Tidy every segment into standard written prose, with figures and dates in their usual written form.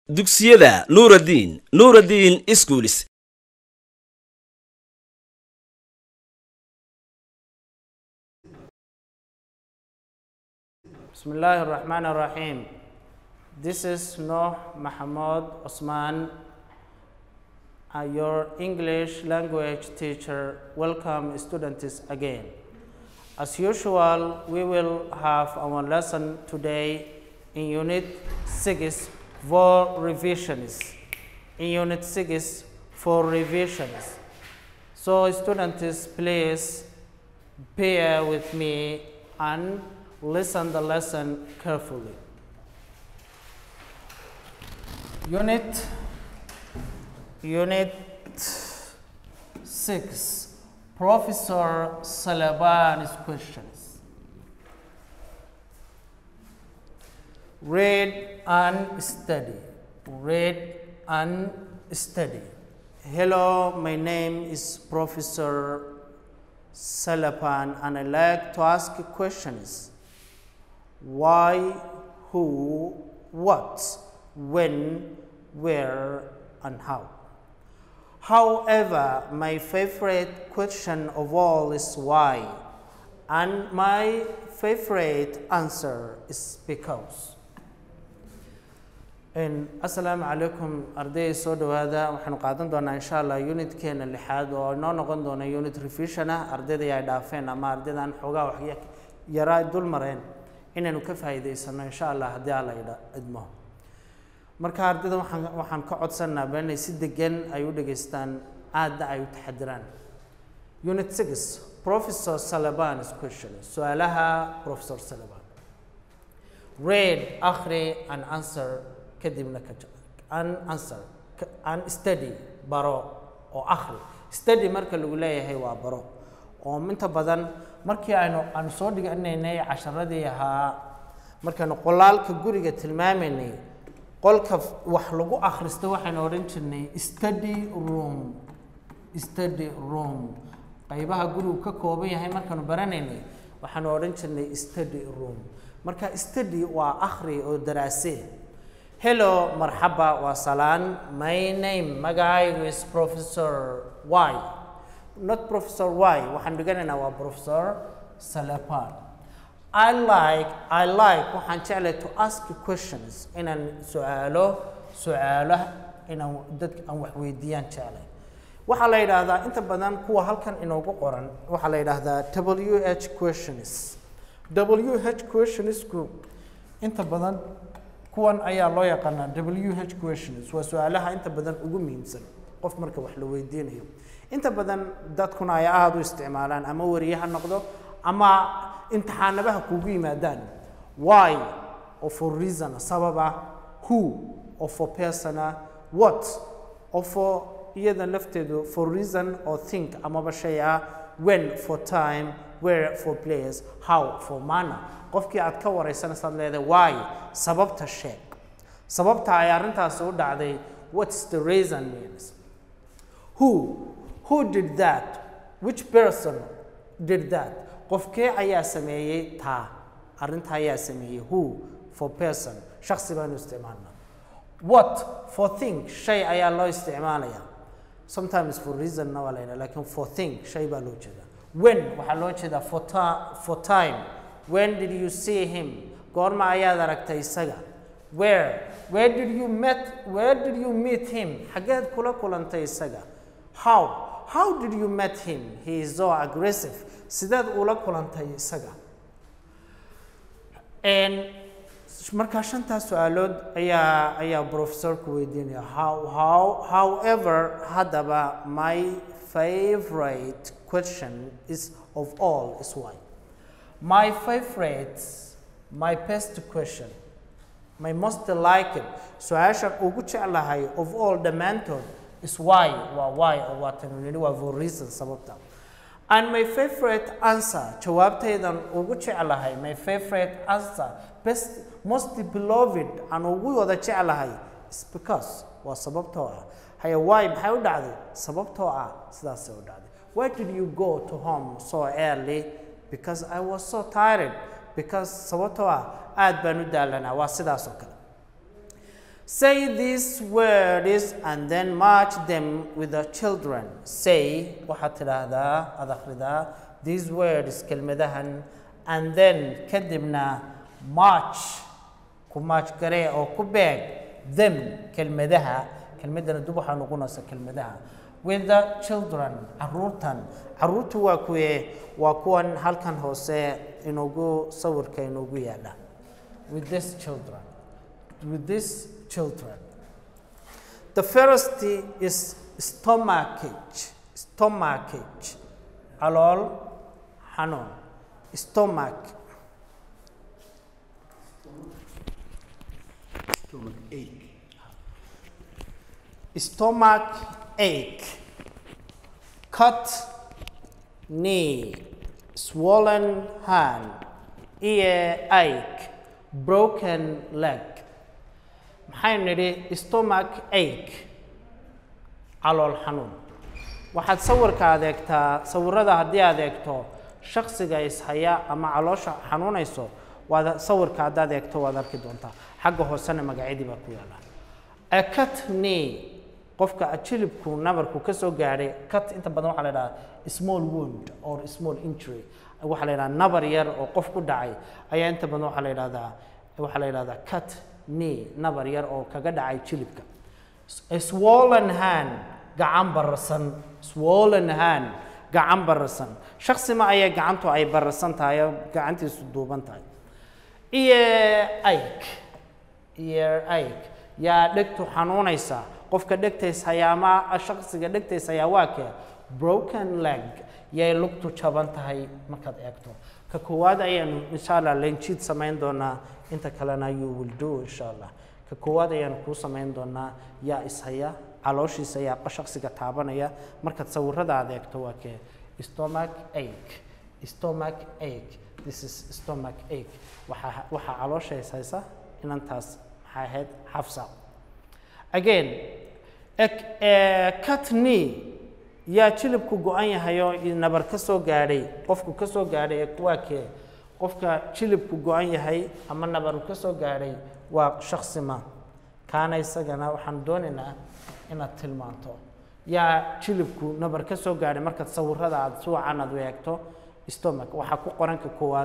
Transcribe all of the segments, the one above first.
dugsiyada Nuruddin Schools. Bismillahirrahmanirrahim. This is Noor Mahmoud Osman, your English language teacher. Welcome, students, again. As usual, we will have our lesson today in Unit 6 for revisions. In Unit 6 for revisions. So, students, please bear with me and listen the lesson carefully. Unit 6, Professor Salaban's questions. Read and study. Read and study. Hello, my name is Professor Salaban, and I like to ask questions. Why, who, what, when, where, and how. However, my favorite question of all is why, and my favorite answer is because. Assalamu alaikum arday soo dhawaada waxaan qaadan doonaa insha Allah unit keena lixaad oo noo noqon doona unit revision ardayda ay dhaafeen ama ardaydan xogaa wax yaraa dul mareen inaynu ka faa'iideysano insha Allah haddii alla idmo marka ardayda waxaan ka codsanaa inay si degan ay u dhageystaan aad ay u taxadiraan. Unit 6, Professor Salaban's questions. Su'aalaha Professor Salaban. Read, akhri, and answer kadibna ka and answer and study baro oo akhri. Study marka lagu leeyahay waa baro oo inta badan markii aan soo dhiganaynay casharadii ahaa markaan qolaalka guriga tilmaameynay qolka wax lagu akhristo waxaan oran jirnay study room qaybaha guriga ka kooban yahay markaan baranaynay waxaan oran jirnay study room marka study waa akhri oo daraasay. Hello, marhaba wa salam. My name magacaygu is Professor Y. Not Professor Y, waxaan dhiganaynaa waa Professor Salaban. I like waxaan jeclay to ask questions inaan su'aalaha inaan dadka aan wax weydiiyaan jeclay. Waxaa la yiraahdaa inta badan kuwa halkan inoogu qoran waxaa la yiraahdaa WH questions. WH questions ku inta badan kuwan ayaa loo yaqaanaa WH questions waa su'aalaha inta badan ugu muhiimsan qof marka wax la weydiinayo. inta badan dadkuna ay aad u isticmaalaan ama wariyaha noqdo ama imtixaanabaha kugu yimaadaan. Why or for reason sababa, who or for person, what or for iyada lafteedu for reason or think ama bashaya, when for time, where for place, how for manner. qofkii aad ka wareysanaysaad leedahay why sababta sheeg sababta ay arintaas u dhacday, what's the reason means. Who did that, which person did that, qofkee ayaa sameeyay taa arinta ayaa sameeyay. Who for person shakhsi baan isticmaalnaa. What for thing shay ayaa loo isticmaalayaa. Sometimes for reason na wala laakiin for thing shay baa loo jeedaa. When waxaa loo jeedaa for time. When did you see him? Goorma ayaad aragtay isaga. Where did you meet him? Xageed kula kulantay isaga. How did you meet him? He is so aggressive. Sidaad ula kulantay isaga. And marka shanta su'aalood ayaa professor ku weydiinaya. However, hadaba my favorite question is of all is why. My favorite, my best question, my most liked, su'aasha ugu jeclahay of all dhammaantood is why, why or what for reason sababta. And my favorite answer, jawaabtaydan ugu jeclahay, my favorite answer, best, most beloved, and ugu wada jeclahay is because waa sababtoo ah. Haya why maxay u dhacday? Sababtoo ah sidaas u dhacday. Why did you go to home so early? Because I was so tired. Because sababtoo ah aad baan u daalanaa waa sidaas oo kale. Say these words and then match them with the children. Say waxaad tidhaahdaa aad akhridaa these words kelmadahan and then kadibna match ku match garee oo ku beeg them kelmadaha kelmadana dib waxaa noqonaysa kelmadaha with the children caruurtu waa kuwan halkan hoose inoogu sawirka inoogu yaala with these children the first is stomachache calool xanuun stomach ache cut knee swollen hand ear ache broken leg maxaynu nidhi stomach ache calool xanuun waxaad sawirka adeegtaa sawirada haddii aad eegto shakhsiga ishaya ama caloosha xanuunayso waad sawirka haddaad eegto waad arki doontaa xagga hoosena magacyadii baa ku yaala a cut knee qofka jilibku nabarku ka soo gaadhay cut inta badan waxaa la yidhahaa small wound or small injury waxaa la yidhahaa nabar yar oo qof ku dhacay ayaa inta badan waxaa la yidhahdaa cut knee nabar yar oo kaga dhacay jilibka a swollen hand gacan bararsan shakhsi ma ayaa gacantu ay bararsan tahay oo gacantiisu duuban tahay ear ache yaa dhegtu xanuunaysa qofka dhegtays hayaama shakhsiga dhegtays hayaa waa kee broken leg yay lugtu jaban tahay markaad eegto ka koowaad ayaanu insha allah lenjid samayn doonaa inta kalena you will do insha allah ka koowaad ayaanu kuu samayn doonaa yaa ishaya calooshiisa yaa shakhsiga taabanaya markaad sawirada aad eegto waa kee stomach ache this is stomach ache waxaa caloosha ishaysa inantaas maxay ahayd xafsa again cut knee yaa jilibku go-an yahay oo nabar ka soo gaadhay qofku ka soo gaadhay waa kee qofka jilibku go-an yahay ama nabaru ka soo gaadhay waa shakhsima kaana isagana waxaan doonaynaa inaad tilmaanto yaa jilibku nabar ka soo gaadhay markaad sawirada aad suwacan aad eegto stomach waxaa ku qoran ka koowaad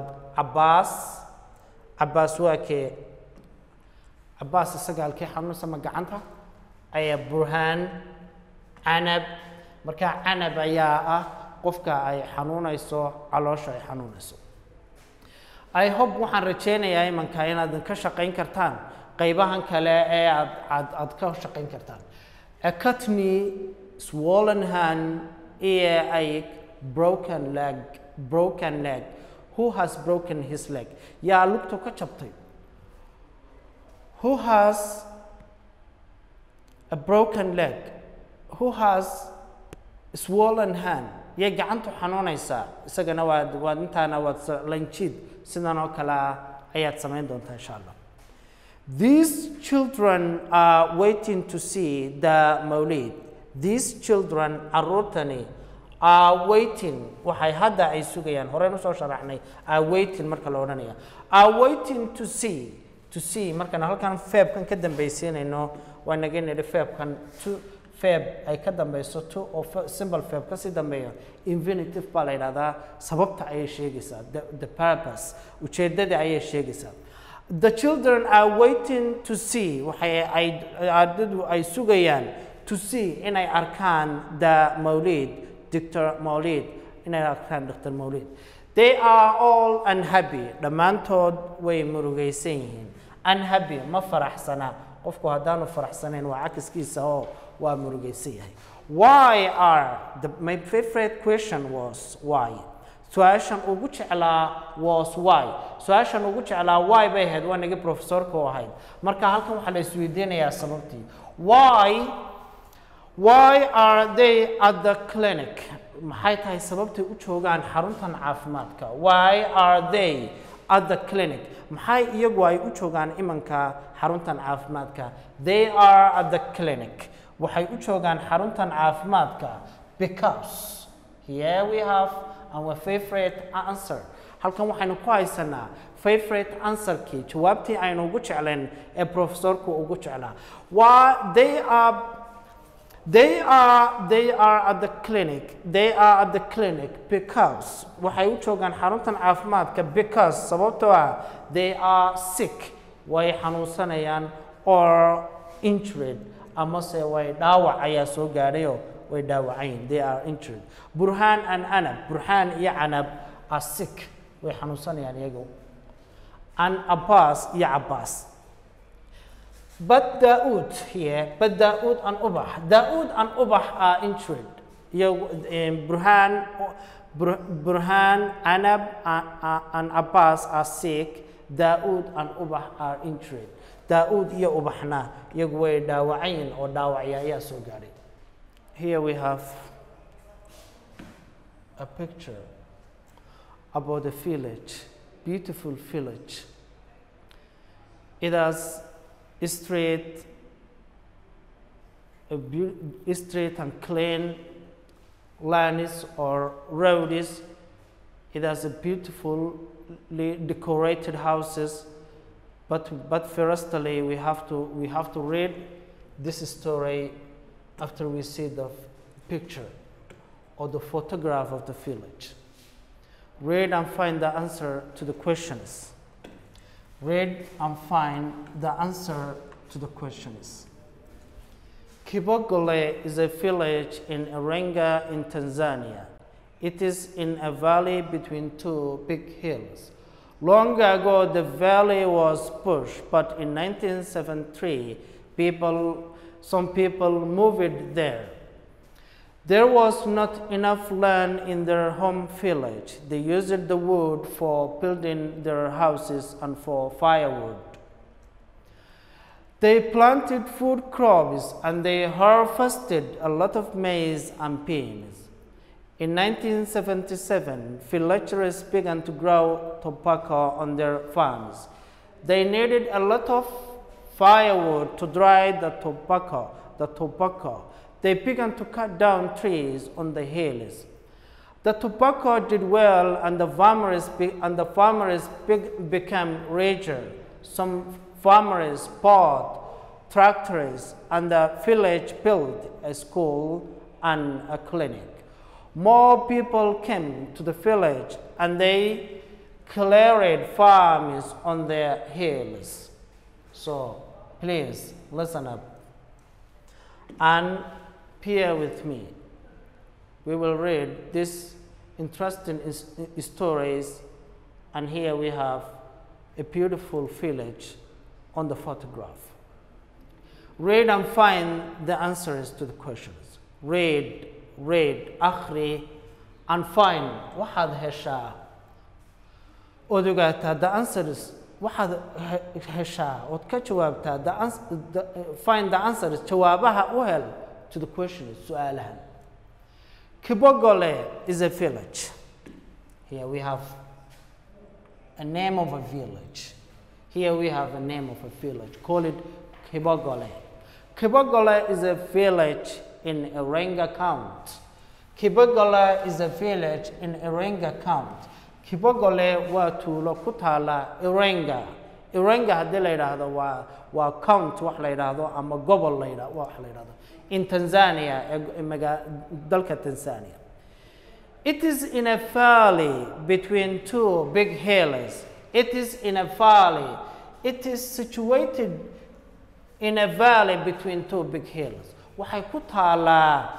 cabaas waa kee cabaas isaga halkee xanuunsama gacanta ayaa burhaan canab markaa canab ayaa ah qofka ay xanuunayso caloosha ay xanuunayso I hope waxaan rajeynayaa imanka inaad ka shaqayn kartaan qaybahan kale ee aad ka shaqayn kartaan a cut knee swollen hand ear ache broken leg who has broken his leg yaa lugtu ka jabtay who has a broken leg who has swollen hand yay gacantu xanuunaysaa isagana waad intaana waad lanjid sidan oo kale ayaad samayn doontaa insha allah these children are waiting to see the mawlid these children caruurtani are waiting waxay hadda ay sugayaan horeen usoo sharaxnay are waiting marka la odhanaya are waiting to see markaan halkan feebkan ka dambaysiinayno waa naga nidhi feebkan feeb ay ka dambayso to oo symbol feeb ka sii dambeeyo infinitive baa la yidhahdaa sababta ayay sheegaysaa the purpose ujeeddada ayay sheegaysaa the children are waiting to see waxay ardadu ay sugayaan to see inay arkaan the mawlid Dr. Mawlid inay arkaan Dr. Mawlid they are all unhappy dhammaantood way murugaysan yihiin unhappy ma faraxsana qofku haddaanu faraxsanayn waa cakiskiisa oo waa murugaysan yahay my favorite question was why su-aashan ugu jeclaa was why su-aashan ugu jeclaa why bay ahayd waa naga professorka oo ahayd marka halkan waxaa la isweydiinayaa sababtii why are they at the clinic maxay tahay sababtay u joogaan xaruntan caafimaadka why are they at the clinic maxay iyagu ay u joogaan imanka xaruntan caafimaadka they are at the clinic waxay u joogaan xaruntan caafimaadka because here we have our favorite answer halkan waxaynu ku haysanaa favorite answer key jawaabtii aynu ugu jecleen ee professorku ugu jeclaa waa they are at the clinic because waxay u joogaan xaruntan caafimaadka because sababtoo ah they are sick way xanuunsanayaan or injured ama se way dhaawac ayaa soo gaadhayo way dhaawacayn they are injured burhan and anab burhan iyo anab are sick way xanuunsanayaan iyagu and abbas iyo abbas but Daoud and Ubah are injured burhan anab and abbas are sick Daoud and Ubah are injured Daoud iyo Ubahna iyagu way dhaawacayn oo dhaawacya ayaa soo gaadhay here we have a picture about the village beautiful village it has straight and clean lanes or roads it has a beautifully decorated houses but firstly we have to read this story after we see the picture or the photograph of the village. Read and find the answer to the questions. Read and find the answer to the questions. Kibogole is a village in Iringa in Tanzania. It is in a valley between two big hills. Long ago, the valley was bush, but in 1973, some people moved there. There was not enough land in their home village. They used the wood for building their houses and for firewood. They planted food crops and they harvested a lot of maize and beans. In 1977, villagers began to grow tobacco on their farms. They needed a lot of firewood to dry the tobacco. They began to cut down trees on the hills. The tobacco did well, and the farmers became richer. Some farmers bought tractors, and the village built a school and a clinic. More people came to the village, and they cleared farms on their hills. So please listen up and peer with me. We will read these interesting stories, and here we have a beautiful village on the photograph. Read and find the answers to the questions. Read, akhri, and find waxaad heshaa ood ogaataa the answers waxaad heshaa ood ka jawaabtaa find the answers jawaabaha u hel to the questions su'aalahan. Kibogole is a village. Here we have a name of a village. Here we have a name of a village. Call it Kibogole. Kibogole is a village in Iringa County. Kibogole is a village in Iringa County. Kibogole waa tuulo ku taala Iringa. Iringa haddii la yidhaahdo waa count wax la yidhaahdo ama gobol la yidhaahdo wax la yidhaahdo in Tanzania dalka Tanzania. It is in a valley between two big hills. It is in a valley. It is situated in a valley between two big hills. Waxay ku taalaa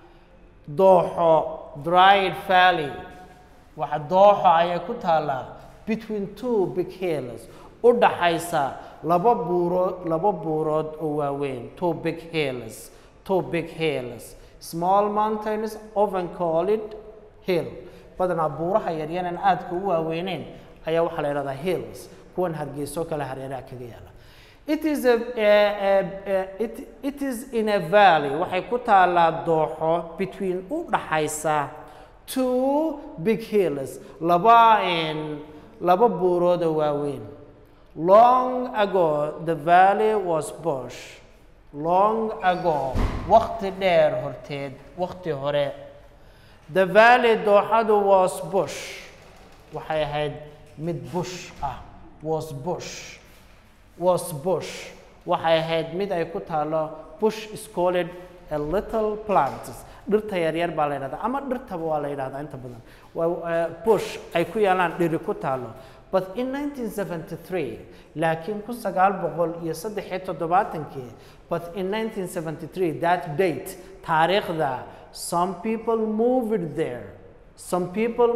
dooxo dried valley. Waxa dooxo ayay ku taalaa between two big hills. U dhaxaysa laba buurood oo waaweyn. Two big hills. Small mountains often called hill. Badanaa buuraha yaryar aadka u waaweynayn ayaa waxa la yiraahdaa hills. Kuwan Hargeysa kala hareeraha kaga yaala. It is in a valley. Waxay ku taalaa dooxo between u dhaxaysa two big hills. Laba buurood oo waaweyn. Long ago, the valley was bush. Long ago, waqti dheer horteed, waqti hore. The valley dooxadu was bush. Waxay ahayd mid bush ah. was bush. Waxay ahayd mid ay ku taalo. Bush is called a little plant. Dhirta yaryar baa la yidhahdaa ama dhirtaba waa la yidhahdaa inta badan. Bush ay ku yaalaan dhiri ku taalo. But in 1973, laakiin 1973, but in 1973, that date, taariikhda, some people moved there. Some people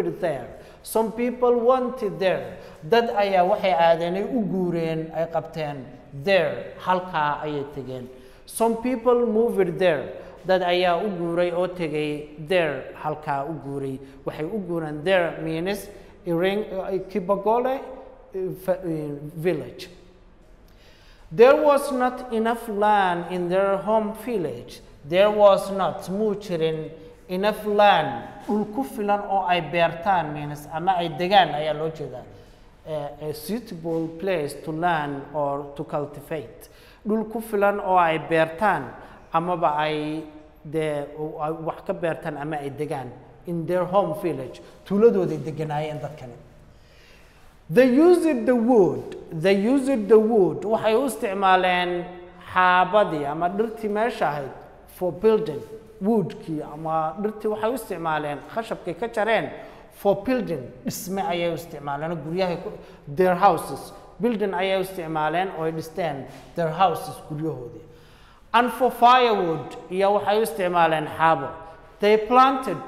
wanted there. Dad ayaa waxay aadeen ay u guureen ay qabteen there. Halkaa ayay tegeen. Some people moved there. Dad ayaa u guuray oo tegay there. Halkaa u guuray. Waxay u guureen there means Kibagole village. There was not enough land in their home village. There was not muujirin enough land. Dhul ku filan oo ay beertaan means ama ay degaan ayaa loo jeedaa. A suitable place to learn or to cultivate. Dhul ku filan oo ay beertaan amaba ay wax ka beertaan ama ay degaan. In their home village, tuuladooday deganaayeen dadkani. They used the wood. Waxay u isticmaaleen xaabadii ama dhirtii meesha ahayd for building. Woodkii ama dhirtii waxay u isticmaaleen khashabkay ka jareen for building. Dhisme ayay u isticmaaleen guryaha their houses. Building ayay u isticmaaleen oo ay dhisteen their houses guryahoodii. And for firewood iyo waxay u isticmaaleen xaabo. They planted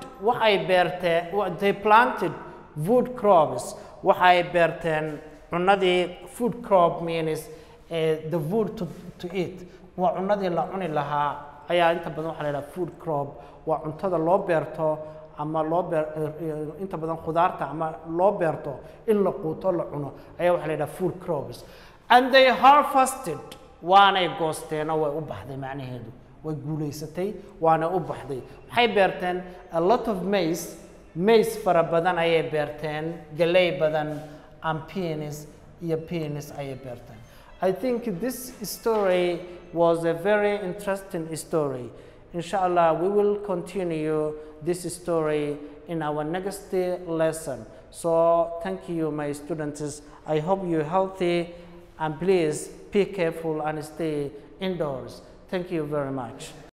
food crops. Waxay beerteen cunadii food crop means the food to eat. Waa cunadii la cuni lahaa ayaa inta badan waxa la yiraahdaa food crop. Waa cuntada loo beerto ama inta badan khudaarta ama loo beerto in la quuto la cuno ayaa waxa la yiraahdaa food crops. And they harvested. Waanay goosteen oo way u baxday macnaheedu. way guuleysatay waana u baxday waxay beerteen a lot of maize fara badan ayay beerteen galey badan and peas ayay beerteen. I think this story was a very interesting story. Inshallah, we will continue this story in our next lesson. So thank you, my students. I hope you're healthy, and please be careful and stay indoors. Thank you very much.